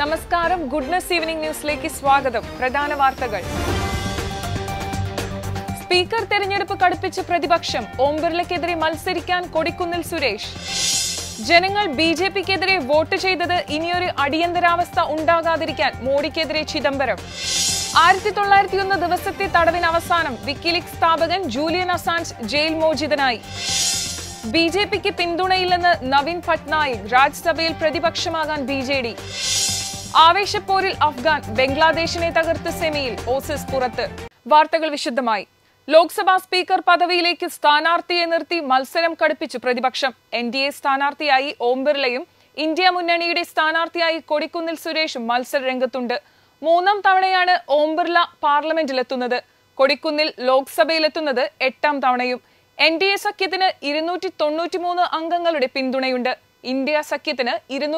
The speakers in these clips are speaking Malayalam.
നമസ്കാരം, ഗുഡ്നസ് ഈവനിംഗ് ന്യൂസിലേക്ക് സ്വാഗതം. പ്രധാന വാർത്തകൾ. സ്പീക്കർ തെരഞ്ഞെടുപ്പ് കടുപ്പിച്ച് പ്രതിപക്ഷം. ഓം ബിർളയ്ക്കെതിരെ മത്സരിക്കാൻ കൊടിക്കുന്നിൽ സുരേഷ്. ജനങ്ങൾ ബിജെപിക്കെതിരെ വോട്ട് ചെയ്തത് ഇനിയൊരു അടിയന്തരാവസ്ഥ ഉണ്ടാകാതിരിക്കാൻ മോഡിക്കെതിരെ ചിദംബരം. 1901 ദിവസത്തെ തടവിന് അവസാനം. വിക്കിലീക്സ് സ്ഥാപകൻ ജൂലിയൻ അസാഞ്ച് ജയിൽ മോചിതനായി. ബിജെപിക്ക് പിന്തുണയില്ലെന്ന് നവീൻ പട്നായിക്. രാജ്യസഭയിൽ പ്രതിപക്ഷമാകാൻ ബിജെഡി. ആവേശപ്പോരിൽ അഫ്ഗാൻ. ബംഗ്ലാദേശിനെ തകർത്ത് സെമിയിൽ. ഓസീസ് പുറത്ത്. വാർത്തകൾ വിശദമായി. ലോക്സഭാ സ്പീക്കർ പദവിയിലേക്ക് സ്ഥാനാർത്ഥിയെ നിർത്തി മത്സരം കടുപ്പിച്ചു പ്രതിപക്ഷം. NDA സ്ഥാനാർത്ഥിയായി ഓം ബിർളയും ഇന്ത്യ മുന്നണിയുടെ സ്ഥാനാർത്ഥിയായി കൊടിക്കുന്നിൽ സുരേഷും മത്സര രംഗത്തുണ്ട്. 3ാം തവണയാണ് ഓം ബിർള പാർലമെന്റിലെത്തുന്നത്. കൊടിക്കുന്നിൽ ലോക്സഭയിലെത്തുന്നത് 8ാം തവണയും. NDA സഖ്യത്തിന് 293 അംഗങ്ങളുടെ പിന്തുണയുണ്ട്. ഇന്ത്യ സഖ്യത്തിന്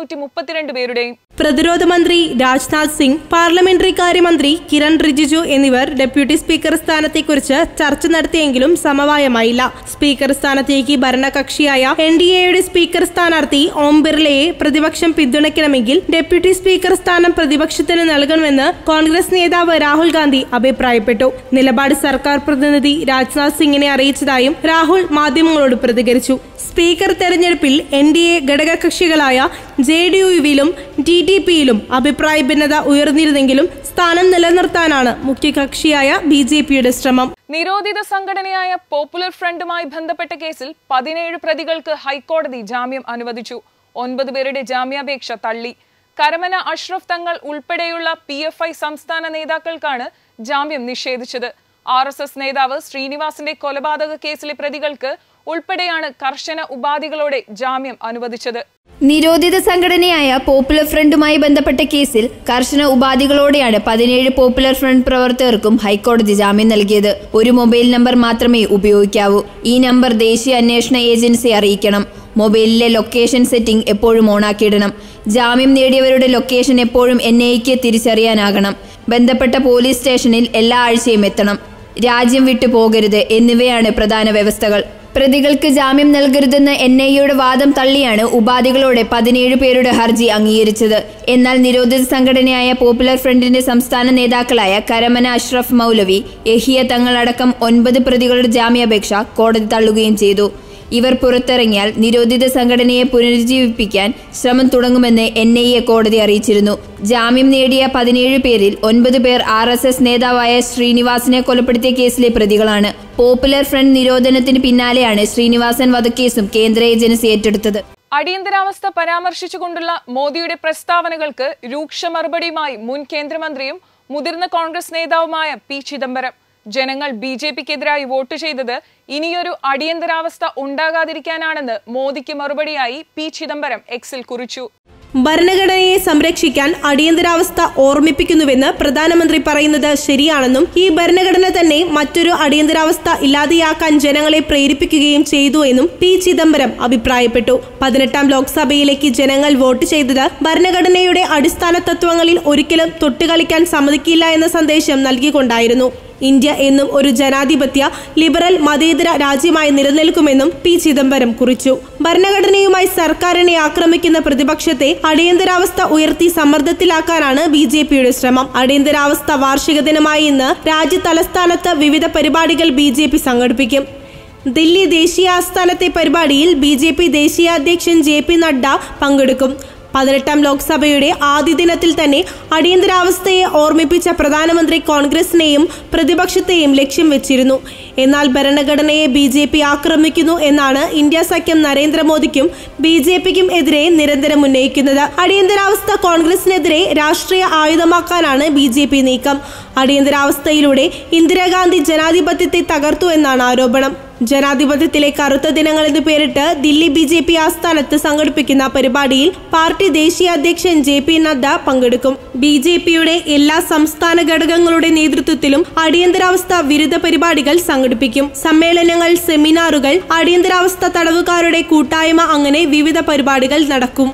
232 പേരുടെയും. പ്രതിരോധ മന്ത്രി രാജ്നാഥ് സിംഗ്, പാർലമെന്ററി കാര്യമന്ത്രി കിരൺ റിജിജു എന്നിവർ ഡെപ്യൂട്ടി സ്പീക്കർ സ്ഥാനത്തെക്കുറിച്ച് ചർച്ച നടത്തിയെങ്കിലും സമവായമായില്ല. സ്പീക്കർ സ്ഥാനത്തേക്ക് ഭരണകക്ഷിയായ NDAയുടെ സ്പീക്കർ സ്ഥാനാർത്ഥി ഓം ബിർളയെ പ്രതിപക്ഷം പിന്തുണയ്ക്കണമെങ്കിൽ ഡെപ്യൂട്ടി സ്പീക്കർ സ്ഥാനം പ്രതിപക്ഷത്തിന് നൽകണമെന്ന് കോൺഗ്രസ് നേതാവ് രാഹുൽ ഗാന്ധി അഭിപ്രായപ്പെട്ടു. നിലപാട് സർക്കാർ പ്രതിനിധി രാജ്നാഥ് സിംഗിനെ അറിയിച്ചതായും രാഹുൽ മാധ്യമങ്ങളോട് പ്രതികരിച്ചു. സ്പീക്കർ തെരഞ്ഞെടുപ്പിൽ NDA ഘടകകക്ഷികളായ JDUവിലും TDPയിലും അഭിപ്രായ ഭിന്നത ഉയർന്നിരുന്നെങ്കിലും സ്ഥാനം നിലനിർത്താനാണ് മുഖ്യകക്ഷിയായ BJPയുടെ ശ്രമം. നിരോധിത സംഘടനയായ പോപ്പുലർ ഫ്രണ്ടുമായി ബന്ധപ്പെട്ട കേസിൽ 17 പ്രതികൾക്ക് ഹൈക്കോടതി ജാമ്യം അനുവദിച്ചു. 9 പേരുടെ ജാമ്യാപേക്ഷ തള്ളി. കരമന അഷ്റഫ് തങ്ങൾ ഉൾപ്പെടെയുള്ള PFI സംസ്ഥാന നേതാക്കൾക്കാണ് ജാമ്യം നിഷേധിച്ചത്. RSS നേതാവ് ശ്രീനിവാസിന്റെ കൊലപാതക കേസിലെ പ്രതികൾക്ക് ഉൾപ്പെടെയാണ് കർശന ഉപാധികളോടെ ജാമ്യം അനുവദിച്ചത്. നിരോധിത സംഘടനയായ പോപ്പുലർ ഫ്രണ്ടുമായി ബന്ധപ്പെട്ട കേസിൽ കർശന ഉപാധികളോടെയാണ് 17 പോപ്പുലർ ഫ്രണ്ട് പ്രവർത്തകർക്കും ഹൈക്കോടതി ജാമ്യം നൽകിയത്. ഒരു മൊബൈൽ നമ്പർ മാത്രമേ ഉപയോഗിക്കാവൂ. ഈ നമ്പർ ദേശീയ അന്വേഷണ ഏജൻസി അറിയിക്കണം. മൊബൈലിലെ ലൊക്കേഷൻ സെറ്റിംഗ് എപ്പോഴും ഓണാക്കിയിടണം. ജാമ്യം നേടിയവരുടെ ലൊക്കേഷൻ എപ്പോഴും NIAക്ക് തിരിച്ചറിയാനാകണം. ബന്ധപ്പെട്ട പോലീസ് സ്റ്റേഷനിൽ എല്ലാ ആഴ്ചയും എത്തണം. രാജ്യം വിട്ടു പോകരുത് എന്നിവയാണ് പ്രധാന വ്യവസ്ഥകൾ. പ്രതികൾക്ക് ജാമ്യം നൽകരുതെന്ന് NIAയുടെ വാദം തള്ളിയാണ് ഉപാധികളോടെ 17 പേരുടെ ഹർജി അംഗീകരിച്ചത്. എന്നാൽ നിരോധിത സംഘടനയായ പോപ്പുലർ ഫ്രണ്ടിന്റെ സംസ്ഥാന നേതാക്കളായ കരമന അഷ്റഫ് മൗലവി, യഹിയ തങ്ങളടക്കം 9 പ്രതികളുടെ ജാമ്യാപേക്ഷ കോടതി തള്ളുകയും ചെയ്തു. ഇവർ പുറത്തിറങ്ങിയാൽ നിരോധിത സംഘടനയെ പുനരുജ്ജീവിപ്പിക്കാൻ ശ്രമം തുടങ്ങുമെന്ന് NIA കോടതി അറിയിച്ചിരുന്നു. ജാമ്യം നേടിയ 17 പേരിൽ 9 പേർ RSS നേതാവായ ശ്രീനിവാസിനെ കൊലപ്പെടുത്തിയ കേസിലെ പ്രതികളാണ്. പോപ്പുലർ ഫ്രണ്ട് നിരോധനത്തിന് പിന്നാലെയാണ് ശ്രീനിവാസൻ വധക്കേസും കേന്ദ്ര ഏജൻസി ഏറ്റെടുത്തത്. അടിയന്തരാവസ്ഥ പരാമർശിച്ചുകൊണ്ടുള്ള മോദിയുടെ പ്രസ്താവനകൾക്ക് രൂക്ഷ മറുപടിയുമായി മുൻ കേന്ദ്രമന്ത്രിയും മുതിർന്ന കോൺഗ്രസ് നേതാവുമായ P. ചിദംബരം. ജനങ്ങൾ BJPക്കെതിരായി വോട്ട് ചെയ്തത് ഇനിയൊരു അടിയന്തരാവസ്ഥ ഉണ്ടാകാതിരിക്കാനാണെന്ന് മോദിക്ക് മറുപടിയായി P. ചിദംബരം Xൽ കുറിച്ചു. ഭരണഘടനയെ സംരക്ഷിക്കാൻ അടിയന്തരാവസ്ഥ ഓർമ്മിപ്പിക്കുന്നുവെന്ന് പ്രധാനമന്ത്രി പറയുന്നത് ശരിയാണെന്നും ഈ ഭരണഘടന തന്നെ മറ്റൊരു അടിയന്തരാവസ്ഥ ഇല്ലാതെയാക്കാൻ ജനങ്ങളെ പ്രേരിപ്പിക്കുകയും ചെയ്തു എന്നും P. ചിദംബരം അഭിപ്രായപ്പെട്ടു. 18ാം ലോക്സഭയിലേക്ക് ജനങ്ങൾ വോട്ട് ചെയ്തത് ഭരണഘടനയുടെ അടിസ്ഥാന തത്വങ്ങളിൽ ഒരിക്കലും തൊട്ടുകളിക്കാൻ സമ്മതിക്കില്ല എന്ന സന്ദേശം നൽകിക്കൊണ്ടായിരുന്നു. ഇന്ത്യ എന്നും ഒരു ജനാധിപത്യ ലിബറൽ മതേതര രാജ്യമായി നിലനിൽക്കുമെന്നും P. ചിദംബരം കുറിച്ചു. ഭരണഘടനയുമായി സർക്കാരിനെ ആക്രമിക്കുന്ന പ്രതിപക്ഷത്തെ അടിയന്തരാവസ്ഥ ഉയർത്തി സമ്മർദ്ദത്തിലാക്കാനാണ് BJPയുടെ ശ്രമം. അടിയന്തരാവസ്ഥ വാർഷിക ദിനമായി ഇന്ന് രാജ്യ തലസ്ഥാനത്ത് വിവിധ പരിപാടികൾ BJP സംഘടിപ്പിക്കും. ദില്ലി ദേശീയ ആസ്ഥാനത്തെ പരിപാടിയിൽ BJP ദേശീയ അധ്യക്ഷൻ JP നഡ്ഡ പങ്കെടുക്കും. 18ാം ലോക്സഭയുടെ ആദ്യ ദിനത്തിൽ തന്നെ അടിയന്തരാവസ്ഥയെ ഓർമ്മിപ്പിച്ച പ്രധാനമന്ത്രി കോൺഗ്രസിനെയും പ്രതിപക്ഷത്തെയും ലക്ഷ്യം വെച്ചിരുന്നു. എന്നാൽ ഭരണഘടനയെ BJP ആക്രമിക്കുന്നു എന്നാണ് ഇന്ത്യ സഖ്യം നരേന്ദ്രമോദിക്കും BJPക്കും എതിരെ നിരന്തരം ഉന്നയിക്കുന്നത്. അടിയന്തരാവസ്ഥ കോൺഗ്രസിനെതിരെ രാഷ്ട്രീയ ആയുധമാക്കാനാണ് BJP നീക്കം. അടിയന്തരാവസ്ഥയിലൂടെ ഇന്ദിരാഗാന്ധി ജനാധിപത്യത്തെ തകർത്തു എന്നാണ് ആരോപണം. ജനാധിപത്യത്തിലെ കറുത്ത ദിനങ്ങൾ എന്ന് പേരിട്ട് ദില്ലി BJP ആസ്ഥാനത്ത് സംഘടിപ്പിക്കുന്ന പരിപാടിയിൽ പാർട്ടി ദേശീയ അധ്യക്ഷൻ JP നഡ്ഡ പങ്കെടുക്കും. BJPയുടെ എല്ലാ സംസ്ഥാന ഘടകങ്ങളുടെ നേതൃത്വത്തിലും അടിയന്തരാവസ്ഥ വിരുദ്ധ പരിപാടികൾ സംഘടിപ്പിക്കും. സമ്മേളനങ്ങൾ, സെമിനാറുകൾ, അടിയന്തരാവസ്ഥ തടവുകാരുടെ കൂട്ടായ്മ, അങ്ങനെ വിവിധ പരിപാടികൾ നടക്കും.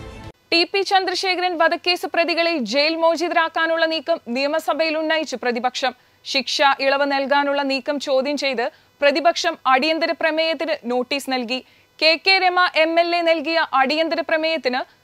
TP ചന്ദ്രശേഖരൻ വധക്കേസ് പ്രതികളെ ജയിൽ മോചിതരാക്കാനുള്ള നീക്കം നിയമസഭയിൽ ഉന്നയിച്ച് പ്രതിപക്ഷം. ശിക്ഷ ഇളവ് നൽകാനുള്ള നീക്കം ചോദ്യം ചെയ്ത് പ്രതിപക്ഷം അടിയന്തര പ്രമേയത്തിന് നോട്ടീസ് നൽകി. KK രമ MLA നൽകിയ അടിയന്തര പ്രമേയത്തിന്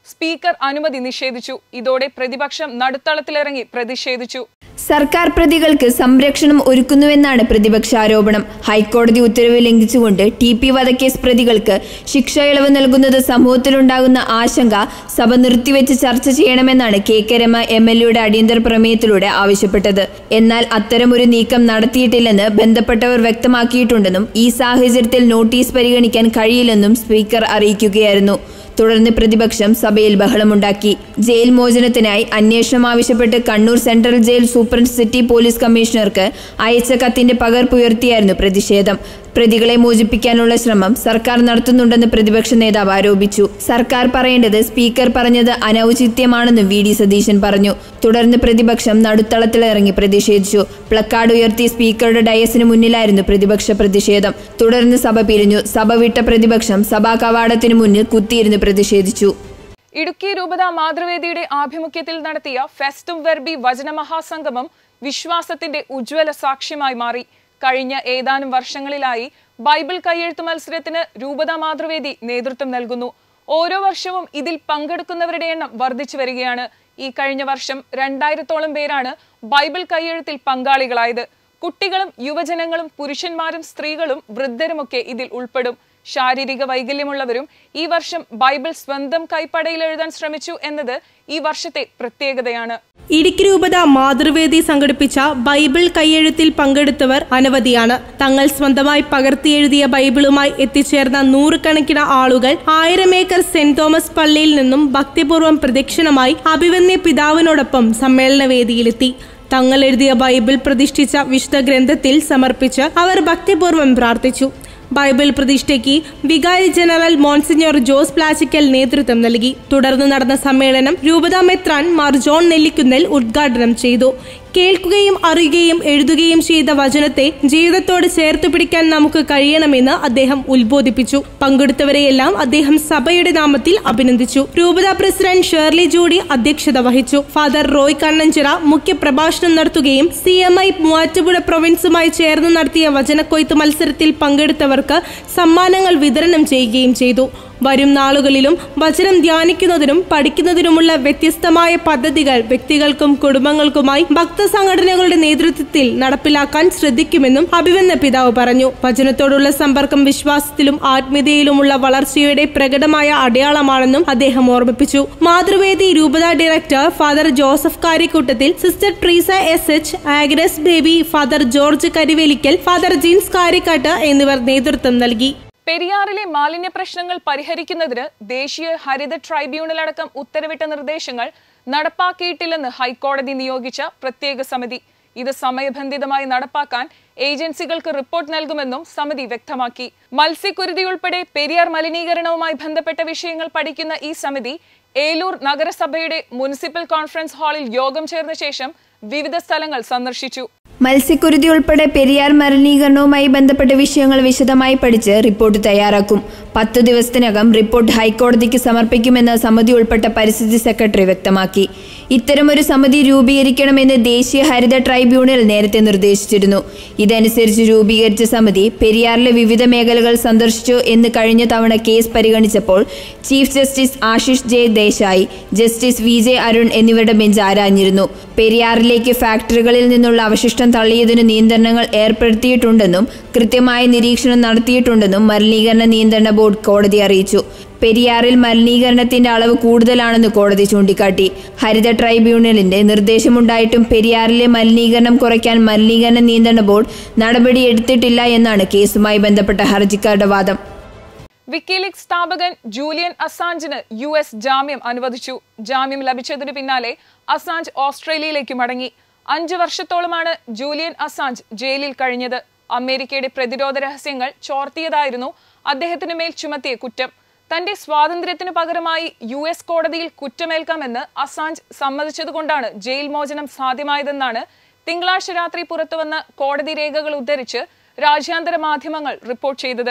സ്പീക്കർ അനുമതി നിഷേധിച്ചു. ഇതോടെ പ്രതിപക്ഷം നടുത്തളത്തിലിറങ്ങി പ്രതിഷേധിച്ചു. സർക്കാർ പ്രതികൾക്ക് സംരക്ഷണം ഒരുക്കുന്നുവെന്നാണ് പ്രതിപക്ഷ ആരോപണം. ഹൈക്കോടതി ഉത്തരവ് ലംഘിച്ചുകൊണ്ട് TP വധക്കേസ് പ്രതികൾക്ക് ശിക്ഷ ഇളവ് നൽകുന്നത് സമൂഹത്തിലുണ്ടാകുന്ന ആശങ്ക സഭ നിർത്തിവെച്ച് ചർച്ച ചെയ്യണമെന്നാണ് KK രമ MLAയുടെ അടിയന്തര പ്രമേയത്തിലൂടെ ആവശ്യപ്പെട്ടത്. എന്നാൽ അത്തരമൊരു നീക്കം നടത്തിയിട്ടില്ലെന്ന് ബന്ധപ്പെട്ടവർ വ്യക്തമാക്കിയിട്ടുണ്ടെന്നും ഈ സാഹചര്യത്തിൽ നോട്ടീസ് പരിഗണിക്കാൻ കഴിയില്ലെന്നും സ്പീക്കർ അറിയിക്കുകയായിരുന്നു. തുടർന്ന് പ്രതിപക്ഷം സഭയിൽ ബഹളമുണ്ടാക്കി. ജയിൽ മോചനത്തിനായി അന്വേഷണം ആവശ്യപ്പെട്ട് കണ്ണൂർ സെൻട്രൽ ജയിൽ സൂപ്രണ്ട് സിറ്റി പോലീസ് കമ്മീഷണർക്ക് അയച്ച കത്തിന്റെ പകർപ്പുയർത്തിയായിരുന്നു പ്രതിഷേധം. പ്രതികളെ മോചിപ്പിക്കാനുള്ള ശ്രമം സർക്കാർ നടത്തുന്നുണ്ടെന്ന് പ്രതിപക്ഷ നേതാവ് ആരോപിച്ചു. സർക്കാർ പറയേണ്ടത് സ്പീക്കർ പറഞ്ഞത് അനൌചിത്യമാണെന്ന് VD സതീശൻ പറഞ്ഞു. തുടർന്ന് പ്രതിപക്ഷം നടുത്തളത്തിലിറങ്ങി പ്രതിഷേധിച്ചു. പ്ലക്കാർഡ് ഉയർത്തി സ്പീക്കറുടെ ഡയസിന് മുന്നിലായിരുന്നു പ്രതിപക്ഷ പ്രതിഷേധം. തുടർന്ന് സഭ പിരിഞ്ഞു. സഭ വിട്ട പ്രതിപക്ഷം സഭാ കവാടത്തിന് മുന്നിൽ കുത്തിയിരുന്ന് പ്രതിഷേധിച്ചു. ഇടുക്കി രൂപത മാതൃവേദിയുടെ ആഭിമുഖ്യത്തിൽ നടത്തിയ ഫെസ്റ്റും വെർബി വചന മഹാസംഗമം വിശ്വാസത്തിന്റെ ഉജ്ജ്വല സാക്ഷ്യമായി മാറി. കഴിഞ്ഞ ഏതാനും വർഷങ്ങളിലായി ബൈബിൾ കയ്യെഴുത്ത് മത്സരത്തിന് രൂപത മാതൃവേദി നേതൃത്വം നൽകുന്നു. ഓരോ വർഷവും ഇതിൽ പങ്കെടുക്കുന്നവരുടെ എണ്ണം വർദ്ധിച്ചു വരികയാണ്. ഈ കഴിഞ്ഞ വർഷം 2000-ഓളം പേരാണ് ബൈബിൾ കയ്യെഴുത്തിൽ പങ്കാളികളായത്. കുട്ടികളും യുവജനങ്ങളും പുരുഷന്മാരും സ്ത്രീകളും വൃദ്ധരുമൊക്കെ ഇതിൽ ഉൾപ്പെടും. ശാരീരിക വൈകല്യമുള്ളവരും ഈ വർഷം ബൈബിൾ സ്വന്തം കൈപ്പടയിൽ എഴുതാൻ ശ്രമിച്ചു എന്നത് ഈ വർഷത്തെ പ്രത്യേകതയാണ്. ഇടുക്കി രൂപത മാതൃവേദി സംഘടിപ്പിച്ച ബൈബിൾ കയ്യെഴുത്തിൽ പങ്കെടുത്തവർ അനവധിയാണ്. തങ്ങൾ സ്വന്തമായി പകർത്തിയെഴുതിയ ബൈബിളുമായി എത്തിച്ചേർന്ന നൂറുകണക്കിന് ആളുകൾ 1000 ഏക്കർ സെന്റ് തോമസ് പള്ളിയിൽ നിന്നും ഭക്തിപൂർവ്വം പ്രദക്ഷിണമായി അഭിവന്യ പിതാവിനോടൊപ്പം സമ്മേളന വേദിയിലെത്തി. തങ്ങൾ എഴുതിയ ബൈബിൾ പ്രതിഷ്ഠിച്ച വിശുദ്ധ ഗ്രന്ഥത്തിൽ സമർപ്പിച്ച് അവർ ഭക്തിപൂർവ്വം പ്രാർത്ഥിച്ചു. ബൈബിൾ പ്രതിഷ്ഠയ്ക്ക് വികാരി ജനറൽ മോൺസിഞ്ഞോർ ജോസ് പ്ലാച്ചിക്കൽ നേതൃത്വം നൽകി. തുടർന്ന് നടന്ന സമ്മേളനം രൂപത മെത്രാൻ മാർ ജോൺ നെല്ലിക്കുന്നൽ ഉദ്ഘാടനം ചെയ്തു. കേൾക്കുകയും അറിയുകയും എഴുതുകയും ചെയ്ത വചനത്തെ ജീവിതത്തോട് ചേർത്തു പിടിക്കാൻ നമുക്ക് കഴിയണമെന്ന് അദ്ദേഹം ഉത്ബോധിപ്പിച്ചു. പങ്കെടുത്തവരെയെല്ലാം അദ്ദേഹം സഭയുടെ നാമത്തിൽ അഭിനന്ദിച്ചു. രൂപത പ്രസിഡന്റ് ഷേർലി ജൂഡി അധ്യക്ഷത വഹിച്ചു. ഫാദർ റോയ് കണ്ണഞ്ചിറ മുഖ്യ പ്രഭാഷണം നടത്തുകയും CMI മൂവാറ്റുപുഴ പ്രൊവിൻസുമായി ചേർന്ന് നടത്തിയ വചനക്കൊയ്ത്ത് മത്സരത്തിൽ പങ്കെടുത്തവർക്ക് സമ്മാനങ്ങൾ വിതരണം ചെയ്യുകയും ചെയ്തു. വരും നാളുകളിലും വചനം ധ്യാനിക്കുന്നതിനും പഠിക്കുന്നതിനുമുള്ള വ്യത്യസ്തമായ പദ്ധതികൾ വ്യക്തികൾക്കും കുടുംബങ്ങൾക്കുമായി ഭക്തസംഘടനകളുടെ നേതൃത്വത്തിൽ നടപ്പിലാക്കാൻ ശ്രദ്ധിക്കുമെന്നും അഭിവന്യ പിതാവ് പറഞ്ഞു. വചനത്തോടുള്ള സമ്പർക്കം വിശ്വാസത്തിലും ആത്മീയതയിലുമുള്ള വളർച്ചയുടെ പ്രകടമായ അടയാളമാണെന്നും അദ്ദേഹം ഓർമ്മിപ്പിച്ചു. മാതൃവേദി രൂപത director father Joseph Karikkoottathil, sister Treesa SH, Agnes Baby, father George Karivelikkal, father Jins Karikkattu എന്നിവർ നേതൃത്വം നൽകി. പെരിയാറിലെ മാലിന്യ പ്രശ്നങ്ങൾ പരിഹരിക്കുന്നതിന് ദേശീയ ഹരിത ട്രൈബ്യൂണൽ അടക്കം ഉത്തരവിട്ട നിർദ്ദേശങ്ങൾ നടപ്പാക്കിയിട്ടില്ലെന്ന് ഹൈക്കോടതി നിയോഗിച്ച പ്രത്യേക സമിതി. ഇത് സമയബന്ധിതമായി നടപ്പാക്കാൻ ഏജൻസികൾക്ക് റിപ്പോർട്ട് നൽകുമെന്നും സമിതി വ്യക്തമാക്കി. മത്സ്യക്കുരുതി ഉൾപ്പെടെ പെരിയാർ മലിനീകരണവുമായി ബന്ധപ്പെട്ട വിഷയങ്ങൾ പഠിക്കുന്ന ഈ സമിതി ഏലൂർ നഗരസഭയുടെ മുനിസിപ്പൽ കോൺഫറൻസ് ഹാളിൽ യോഗം ചേർന്ന ശേഷം വിവിധ സ്ഥലങ്ങൾ സന്ദർശിച്ചു. മത്സ്യക്കുരുതി ഉൾപ്പെടെ പെരിയാർ മലിനീകരണവുമായി ബന്ധപ്പെട്ട വിഷയങ്ങൾ വിശദമായി പഠിച്ച് റിപ്പോർട്ട് തയ്യാറാക്കും. 10 ദിവസത്തിനകം റിപ്പോർട്ട് ഹൈക്കോടതിക്ക് സമർപ്പിക്കുമെന്ന് സമിതി ഉൾപ്പെട്ട പരിസ്ഥിതി സെക്രട്ടറി വ്യക്തമാക്കി. ഇത്തരമൊരു സമിതി രൂപീകരിക്കണമെന്ന് ദേശീയ ഹരിത ട്രൈബ്യൂണൽ നേരത്തെ നിർദ്ദേശിച്ചിരുന്നു. ഇതനുസരിച്ച് രൂപീകരിച്ച സമിതി പെരിയാറിലെ വിവിധ മേഖലകൾ സന്ദർശിച്ചു എന്ന് കഴിഞ്ഞ തവണ കേസ് പരിഗണിച്ചപ്പോൾ chief justice Ashish J Desai, justice VJ Arun എന്നിവരുടെ ബെഞ്ച് ആരാഞ്ഞിരുന്നു. പെരിയാറിലേക്ക് ഫാക്ടറികളിൽ നിന്നുള്ള അവശിഷ്ടം തള്ളിയതിനു നിയന്ത്രണങ്ങൾ ഏർപ്പെടുത്തിയിട്ടുണ്ടെന്നും കൃത്യമായ നിരീക്ഷണം നടത്തിയിട്ടുണ്ടെന്നും മലിനീകരണ നിയന്ത്രണ ബോർഡ് കോടതി അറിയിച്ചു. പെരിയാറിൽ മലിനീകരണത്തിന്റെ അളവ് കൂടുതലാണെന്ന് കോടതി ചൂണ്ടിക്കാട്ടി. ഹരിത ട്രൈബ്യൂണലിന്റെ നിർദ്ദേശമുണ്ടായിട്ടും പെരിയാറിലെ മലിനീകരണം കുറയ്ക്കാൻ മലിനീകരണ നിയന്ത്രണ ബോർഡ് നടപടിയെടുത്തിട്ടില്ല എന്നാണ് കേസുമായി ബന്ധപ്പെട്ട ഹർജിക്കാരുടെ വാദം. വിക്കിലീക്സ് സ്ഥാപകൻ ജൂലിയൻ അസാഞ്ചിന് US ജാമ്യം അനുവദിച്ചു. ജാമ്യം ലഭിച്ചതിനു പിന്നാലെ അസാഞ്ച് ഓസ്ട്രേലിയയിലേക്ക് മടങ്ങി. 5 വർഷത്തോളമാണ് ജൂലിയൻ അസാഞ്ച് ജയിലിൽ കഴിഞ്ഞത്. അമേരിക്കയുടെ പ്രതിരോധ രഹസ്യങ്ങൾ ചോർത്തിയതായിരുന്നു അദ്ദേഹത്തിനു മേൽ ചുമത്തിയ കുറ്റം. തന്റെ സ്വാതന്ത്ര്യത്തിനു പകരമായി US കോടതിയിൽ കുറ്റമേൽക്കാമെന്ന് അസാഞ്ച് സമ്മതിച്ചതുകൊണ്ടാണ് ജയിൽ മോചനം സാധ്യമായതെന്നാണ് തിങ്കളാഴ്ച രാത്രി പുറത്തുവന്ന കോടതി രേഖകൾ ഉദ്ധരിച്ച് രാജ്യാന്തര മാധ്യമങ്ങൾ റിപ്പോർട്ട് ചെയ്തത്.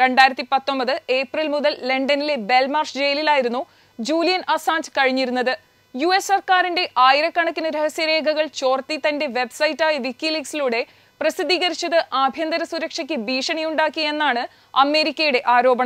2019 ഏപ്രിൽ മുതൽ ലണ്ടനിലെ ബെൽമാർഷ് ജയിലിലായിരുന്നു ജൂലിയൻ അസാഞ്ച് കഴിഞ്ഞിരുന്നത്. US സർക്കാരിന്റെ ആയിരക്കണക്കിന് രഹസ്യരേഖകൾ ചോർത്തി തന്റെ വെബ്സൈറ്റായ വിക്കിലീക്സിലൂടെ പ്രസിദ്ധീകരിച്ചത് ആഭ്യന്തര സുരക്ഷയ്ക്ക് ഭീഷണിയുണ്ടാക്കിയെന്നാണ് അമേരിക്കയുടെ ആരോപണം.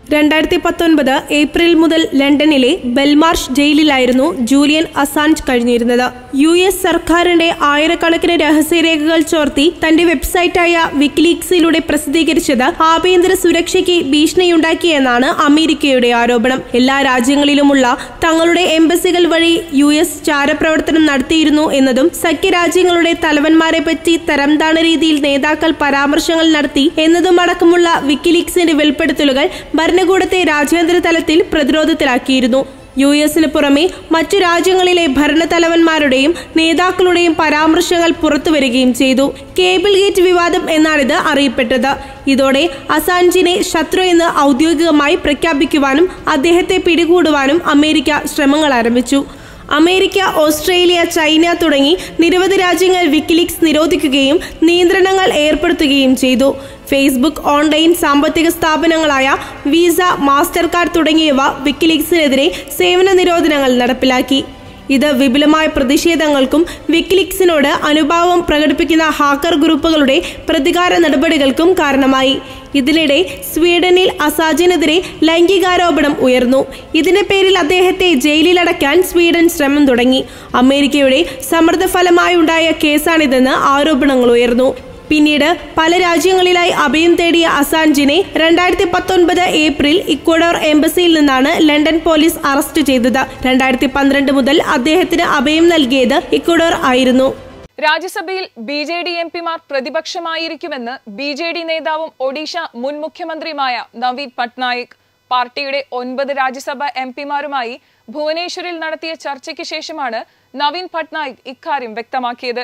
2019 ഏപ്രിൽ മുതൽ ലണ്ടനിലെ ബെൽമാർഷ് ജയിലിലായിരുന്നു ജൂലിയൻ അസാഞ്ച് കഴിഞ്ഞിരുന്നത്. US സർക്കാരിന്റെ ആയിരക്കണക്കിന് രഹസ്യരേഖകൾ ചോർത്തി തന്റെ വെബ്സൈറ്റായ വിക്കിലീക്സിലൂടെ പ്രസിദ്ധീകരിച്ചത് ആഭ്യന്തര സുരക്ഷയ്ക്ക് ഭീഷണിയുണ്ടാക്കിയെന്നാണ് അമേരിക്കയുടെ ആരോപണം. എല്ലാ രാജ്യങ്ങളിലുമുള്ള തങ്ങളുടെ എംബസികൾ വഴി US ചാരപ്രവർത്തനം നടത്തിയിരുന്നു എന്നതും സഖ്യരാജ്യങ്ങളുടെ തലവന്മാരെ പറ്റി തരംതാണ രീതിയിൽ നേതാക്കൾ പരാമർശങ്ങൾ നടത്തി എന്നതുമടക്കമുള്ള വിക്കിലീക്സിന്റെ വെളിപ്പെടുത്തലുകൾ ഭരണകൂടത്തെ രാജ്യാന്തര തലത്തിൽ പ്രതിരോധത്തിലാക്കിയിരുന്നു. US പുറമെ മറ്റു രാജ്യങ്ങളിലെ ഭരണതലവന്മാരുടെയും നേതാക്കളുടെയും പരാമർശങ്ങൾ പുറത്തുവരികയും ചെയ്തു. കേബിൾ ഗേറ്റ് വിവാദം എന്നാണിത് അറിയപ്പെട്ടത്. ഇതോടെ അസാഞ്ചിനെ ശത്രു എന്ന് ഔദ്യോഗികമായി പ്രഖ്യാപിക്കുവാനും അദ്ദേഹത്തെ പിടികൂടുവാനും അമേരിക്ക ശ്രമങ്ങൾ ആരംഭിച്ചു. അമേരിക്ക, ഓസ്ട്രേലിയ, ചൈന തുടങ്ങി നിരവധി രാജ്യങ്ങൾ വിക്കിലീക്സ് നിരോധിക്കുകയും നിയന്ത്രണങ്ങൾ ഏർപ്പെടുത്തുകയും ചെയ്തു. ഫേസ്ബുക്ക്, ഓൺലൈൻ സാമ്പത്തിക സ്ഥാപനങ്ങളായ വിസ, മാസ്റ്റർ കാർഡ് തുടങ്ങിയവ വിക്കിലീക്സിനെതിരെ സേവന നിരോധനങ്ങൾ നടപ്പിലാക്കി. ഇത് വിപുലമായ പ്രതിഷേധങ്ങൾക്കും വിക്കിലീക്സിനോട് അനുഭാവം പ്രകടിപ്പിക്കുന്ന ഹാക്കർ ഗ്രൂപ്പുകളുടെ പ്രതികാര നടപടികൾക്കും കാരണമായി. ഇതിനിടെ സ്വീഡനിൽ അസാഞ്ചിനെതിരെ ലൈംഗികാരോപണം ഉയർന്നു. ഇതിന്റെ പേരിൽ അദ്ദേഹത്തെ ജയിലിലടയ്ക്കാൻ സ്വീഡൻ ശ്രമം തുടങ്ങി. അമേരിക്കയുടെ സമ്മർദ്ദഫലമായുണ്ടായ കേസാണിതെന്ന് ആരോപണങ്ങൾ ഉയർന്നു. പിന്നീട് പല രാജ്യങ്ങളിലായി അഭയം തേടിയ അസാഞ്ചിനെ 2019 ഏപ്രിൽ ഇക്വഡോർ എംബസിയിൽ നിന്നാണ് ലണ്ടൻ പോലീസ് അറസ്റ്റ് ചെയ്തത്. 2012 മുതൽ അദ്ദേഹത്തിന് അഭയം നൽകിയത് ഇക്വഡോർ ആയിരുന്നു. രാജ്യസഭയിൽ BJD എംപിമാർ പ്രതിപക്ഷമായിരിക്കുമെന്ന് BJD നേതാവും ഒഡീഷ മുൻ മുഖ്യമന്ത്രിയുമായ നവീൻ പട്നായിക്. പാർട്ടിയുടെ 9 രാജ്യസഭാ എംപിമാരുമായി ഭുവനേശ്വറിൽ നടത്തിയ ചർച്ചയ്ക്ക് ശേഷമാണ് നവീൻ പട്നായിക് ഇക്കാര്യം വ്യക്തമാക്കിയത്.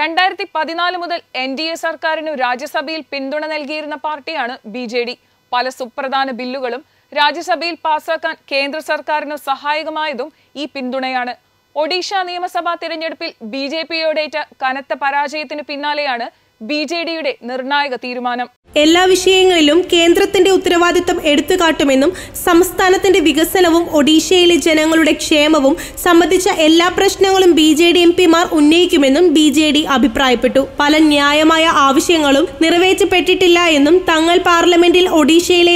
2014 മുതൽ NDA സർക്കാരിനു രാജ്യസഭയിൽ പിന്തുണ നൽകിയിരുന്ന പാർട്ടിയാണ് BJD. പല സുപ്രധാന ബില്ലുകളും രാജ്യസഭയിൽ പാസാക്കാൻ കേന്ദ്ര സർക്കാരിനു സഹായകമായതും ഈ പിന്തുണയാണ്. ഒഡീഷ നിയമസഭാ തിരഞ്ഞെടുപ്പിൽ BJPയോടേറ്റ കനത്ത പരാജയത്തിനു പിന്നാലെയാണ് BJDയുടെ നിർണായക തീരുമാനം. എല്ലാ വിഷയങ്ങളിലും കേന്ദ്രത്തിന്റെ ഉത്തരവാദിത്തം എടുത്തുകാട്ടുമെന്നും സംസ്ഥാനത്തിന്റെ വികസനവും ഒഡീഷയിലെ ജനങ്ങളുടെ ക്ഷേമവും സംബന്ധിച്ച എല്ലാ പ്രശ്നങ്ങളും BJD എംപിമാർ ഉന്നയിക്കുമെന്നും BJD അഭിപ്രായപ്പെട്ടു. പല ന്യായമായ ആവശ്യങ്ങളും നിറവേറ്റപ്പെട്ടിട്ടില്ല എന്നും തങ്ങൾ പാർലമെന്റിൽ ഒഡീഷയിലെ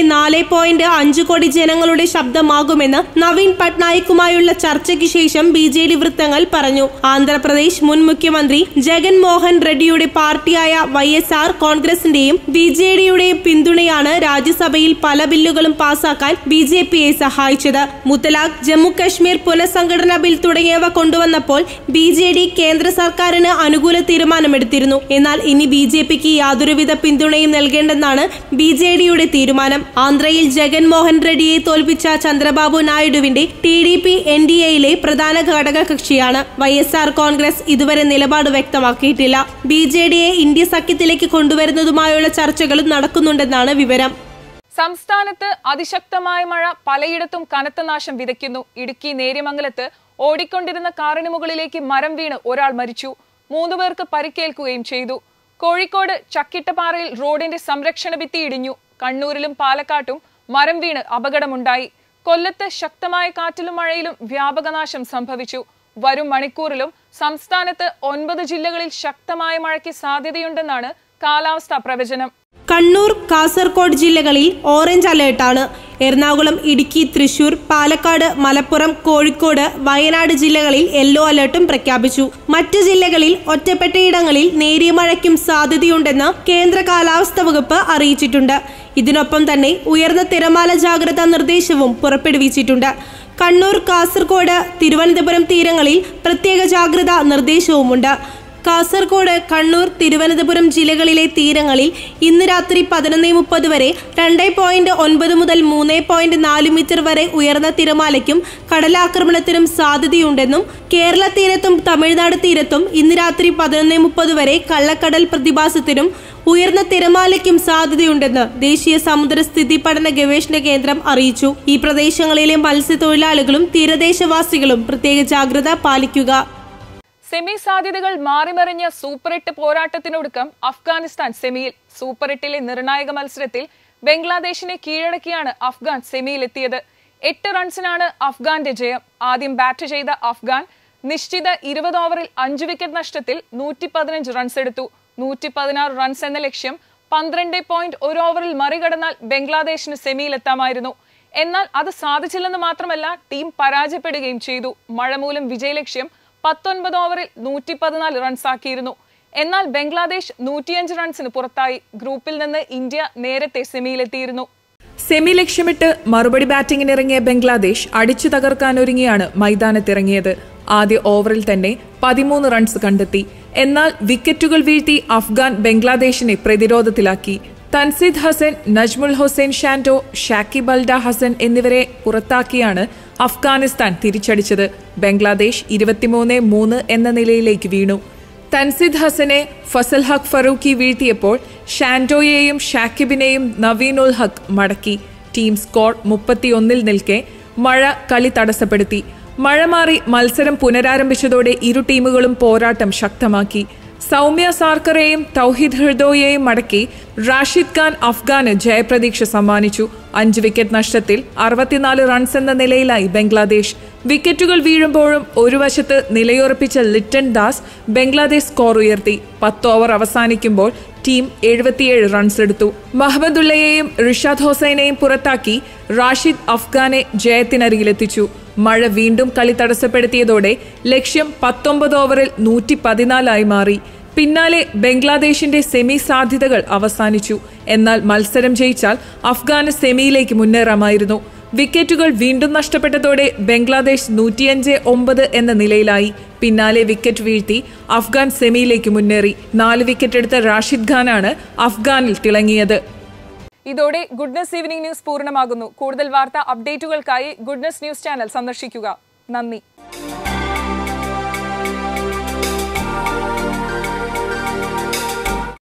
4.5 കോടി ജനങ്ങളുടെ ശബ്ദമാകുമെന്ന് നവീൻ പട്നായിക്കുമായുള്ള ചർച്ചയ്ക്ക് ശേഷം BJD വൃത്തങ്ങൾ പറഞ്ഞു. ആന്ധ്രാപ്രദേശ് മുൻ മുഖ്യമന്ത്രി ജഗൻ മോഹൻ റെഡ്ഡിയുടെ പാർട്ടിയായ YSR കോൺഗ്രസിന്റെയും BJDയുടെയും പിന്തുണയാണ് രാജ്യസഭയിൽ പല ബില്ലുകളും പാസാക്കാൻ BJPയെ സഹായിച്ചത്. മുത്തലാഖ്, ജമ്മു കശ്മീർ പുനഃസംഘടനാ ബിൽ തുടങ്ങിയവ കൊണ്ടുവന്നപ്പോൾ BJD കേന്ദ്ര സർക്കാരിന് അനുകൂല തീരുമാനമെടുത്തിരുന്നു. എന്നാൽ ഇനി BJPക്ക് യാതൊരുവിധ പിന്തുണയും നൽകേണ്ടെന്നാണ് BJDയുടെ തീരുമാനം. ആന്ധ്രയിൽ ജഗൻ മോഹൻ റെഡ്ഡിയെ തോൽപ്പിച്ച ചന്ദ്രബാബു നായിഡുവിന്റെ TDP NDAയിലെ പ്രധാന ഘടക കക്ഷിയാണ്. YSR കോൺഗ്രസ് ഇതുവരെ നിലപാട് വ്യക്തമാക്കിയിട്ടില്ല. BJDയെ ഇന്ത്യ സഖ്യത്തിലേക്ക് കൊണ്ടുവരുന്നതുമായുള്ള ചർച്ചകളും നടക്കുന്നുണ്ടെന്നാണ് വിവരം. സംസ്ഥാനത്ത് അതിശക്തമായ മഴ പലയിടത്തും കനത്ത നാശം വിതയ്ക്കുന്നു. ഇടുക്കി നേര്യമംഗലത്ത് ഓടിക്കൊണ്ടിരുന്ന കാറിന് മുകളിലേക്ക് മരം വീണ് ഒരാൾ മരിച്ചു. 3 പേർക്ക് പരിക്കേൽക്കുകയും ചെയ്തു. കോഴിക്കോട് ചക്കിട്ടപ്പാറയിൽ റോഡിന്റെ സംരക്ഷണ ഭിത്തി ഇടിഞ്ഞു. കണ്ണൂരിലും പാലക്കാട്ടും മരം വീണ് അപകടമുണ്ടായി. കൊല്ലത്ത് ശക്തമായ കാറ്റിലും മഴയിലും വ്യാപകനാശം സംഭവിച്ചു. വരും മണിക്കൂറിലും സംസ്ഥാനത്ത് 9 ജില്ലകളിൽ ശക്തമായ മഴയ്ക്ക് സാധ്യതയുണ്ടെന്നാണ് കാലാവസ്ഥാ പ്രവചനം. കണ്ണൂർ, കാസർഗോഡ് ജില്ലകളിൽ ഓറഞ്ച് അലേർട്ടാണ്. എറണാകുളം, ഇടുക്കി, തൃശൂർ, പാലക്കാട്, മലപ്പുറം, കോഴിക്കോട്, വയനാട് ജില്ലകളിൽ യെല്ലോ അലേർട്ടും പ്രഖ്യാപിച്ചു. മറ്റ് ജില്ലകളിൽ ഒറ്റപ്പെട്ടയിടങ്ങളിൽ നേരിയ മഴയ്ക്കും സാധ്യതയുണ്ടെന്ന് കേന്ദ്ര കാലാവസ്ഥാ വകുപ്പ് അറിയിച്ചിട്ടുണ്ട്. ഇതിനൊപ്പം തന്നെ ഉയർന്ന തിരമാല ജാഗ്രതാ നിർദ്ദേശവും പുറപ്പെടുവിച്ചിട്ടുണ്ട്. കണ്ണൂർ, കാസർഗോഡ്, തിരുവനന്തപുരം തീരങ്ങളിൽ പ്രത്യേക ജാഗ്രതാ നിർദ്ദേശവുമുണ്ട്. കാസർഗോഡ്, കണ്ണൂർ, തിരുവനന്തപുരം ജില്ലകളിലെ തീരങ്ങളിൽ ഇന്ന് രാത്രി 11:30 വരെ 2.9 മുതൽ 3.4 മീറ്റർ വരെ ഉയർന്ന തിരമാലയ്ക്കും കടലാക്രമണത്തിനും സാധ്യതയുണ്ടെന്നും കേരള തീരത്തും തമിഴ്നാട് തീരത്തും ഇന്ന് രാത്രി 11:30 വരെ കള്ളക്കടൽ പ്രതിഭാസത്തിനും ഉയർന്ന തിരമാലയ്ക്കും സാധ്യതയുണ്ടെന്ന് ദേശീയ സമുദ്രസ്ഥിതി പഠന ഗവേഷണ കേന്ദ്രം അറിയിച്ചു. ഈ പ്രദേശങ്ങളിലെ മത്സ്യത്തൊഴിലാളികളും തീരദേശവാസികളും പ്രത്യേക ജാഗ്രത പാലിക്കുക. സെമി സാധ്യതകൾ മാറിമറിഞ്ഞ സൂപ്പർ 8 പോരാട്ടത്തിനൊടുക്കം അഫ്ഗാനിസ്ഥാൻ സെമിയിൽ. സൂപ്പർ 8ലെ നിർണായക മത്സരത്തിൽ ബംഗ്ലാദേശിനെ കീഴടക്കിയാണ് അഫ്ഗാൻ സെമിയിലെത്തിയത്. 8 റൺസിനാണ് അഫ്ഗാന്റെ ജയം. ആദ്യം ബാറ്റ് ചെയ്ത അഫ്ഗാൻ നിശ്ചിത 20 ഓവറിൽ 5 വിക്കറ്റ് നഷ്ടത്തിൽ 115 റൺസ് എടുത്തു. 116 റൺസ് എന്ന ലക്ഷ്യം 12.1 ഓവറിൽ മറികടന്നാൽ ബംഗ്ലാദേശിന് സെമിയിലെത്താമായിരുന്നു. എന്നാൽ അത് സാധിച്ചില്ലെന്ന് മാത്രമല്ല ടീം പരാജയപ്പെടുകയും ചെയ്തു. മഴ മൂലം വിജയലക്ഷ്യം 19 ഓവറിൽ 114 റൺസാക്കിയിരുന്നു. എന്നാൽ ബംഗ്ലാദേശ് 105 റൺസിന് പുറത്തായി. ഗ്രൂപ്പിൽ നിന്ന് ഇന്ത്യ നേരത്തെ സെമിയിലെത്തിയിരുന്നു. സെമി ലക്ഷ്യമിട്ട് മറുപടി ബാറ്റിംഗിനിറങ്ങിയ ബംഗ്ലാദേശ് അടിച്ചു തകർക്കാനൊരുങ്ങിയാണ് മൈതാനത്തിറങ്ങിയത്. ആദ്യ ഓവറിൽ തന്നെ 13 റൺസ് കണ്ടെത്തി. എന്നാൽ വിക്കറ്റുകൾ വീഴ്ത്തി അഫ്ഗാൻ ബംഗ്ലാദേശിനെ പ്രതിരോധത്തിലാക്കി. തൻസീദ് ഹസൻ, നജ്മുൽ ഹുസൈൻ ഷാൻഡോ, ഷാക്കിബ് അൽ ഹസൻ എന്നിവരെ പുറത്താക്കിയാണ് അഫ്ഗാനിസ്ഥാൻ തിരിച്ചടിച്ചത്. ബംഗ്ലാദേശ് 23-3 എന്ന നിലയിലേക്ക് വീണു. തൻസീദ് ഹസനെ ഫസൽ ഹഖ് ഫറൂഖി വീഴ്ത്തിയപ്പോൾ ഷാൻഡോയെയും ഷാക്കിബിനെയും നവീൻ ഉൽ ഹഖ് മടക്കി. ടീം സ്കോർ 31 നിൽക്കെ മഴ കളി തടസ്സപ്പെടുത്തി. മഴ മാറി മത്സരം പുനരാരംഭിച്ചതോടെ ഇരു ടീമുകളും പോരാട്ടം ശക്തമാക്കി. സൗമ്യ സാർക്കറെയും തൗഹീദ് ഹൃദോയെയും മടക്കി റാഷിദ് ഖാൻ അഫ്ഗാന് ജയപ്രതീക്ഷ സമ്മാനിച്ചു. 5 വിക്കറ്റ് നഷ്ടത്തിൽ 64 റൺസ് എന്ന നിലയിലായി ബംഗ്ലാദേശ്. വിക്കറ്റുകൾ വീഴുമ്പോഴും ഒരു വശത്ത് നിലയുറപ്പിച്ച ലിറ്റൺ ദാസ് ബംഗ്ലാദേശ് സ്കോർ ഉയർത്തി. 10 ഓവർ അവസാനിക്കുമ്പോൾ ടീം 77 റൺസ് എടുത്തു. മഹമ്മദുള്ളയെയും റിഷാദ് ഹുസൈനെയും പുറത്താക്കി റാഷിദ് അഫ്ഗാനെ ജയത്തിനരികിലെത്തിച്ചു. മഴ വീണ്ടും കളി തടസ്സപ്പെടുത്തിയതോടെ ലക്ഷ്യം 19 ഓവറിൽ 114 മാറി. പിന്നാലെ ബംഗ്ലാദേശിന്റെ സെമി സാധ്യതകൾ അവസാനിച്ചു. എന്നാൽ മത്സരം ജയിച്ചാൽ അഫ്ഗാന് സെമിയിലേക്ക് മുന്നേറാമായിരുന്നു. വിക്കറ്റുകൾ വീണ്ടും നഷ്ടപ്പെട്ടതോടെ ബംഗ്ലാദേശ് 105-9 എന്ന നിലയിലായി. പിന്നാലെ വിക്കറ്റ് വീഴ്ത്തി അഫ്ഗാൻ സെമിയിലേക്ക് മുന്നേറി. 4 വിക്കറ്റ് എടുത്ത റാഷിദ് ഖാനാണ് അഫ്ഗാനിൽ തിളങ്ങിയത്. ഇതോടെ ഗുഡ്നസ് ഈവനിംഗ് ന്യൂസ് പൂർണ്ണമാകുന്നു. കൂടുതൽ വാർത്താ അപ്ഡേറ്റുകൾക്കായി ഗുഡ്നസ് ന്യൂസ് ചാനൽ സന്ദർശിക്കുക. നന്ദി.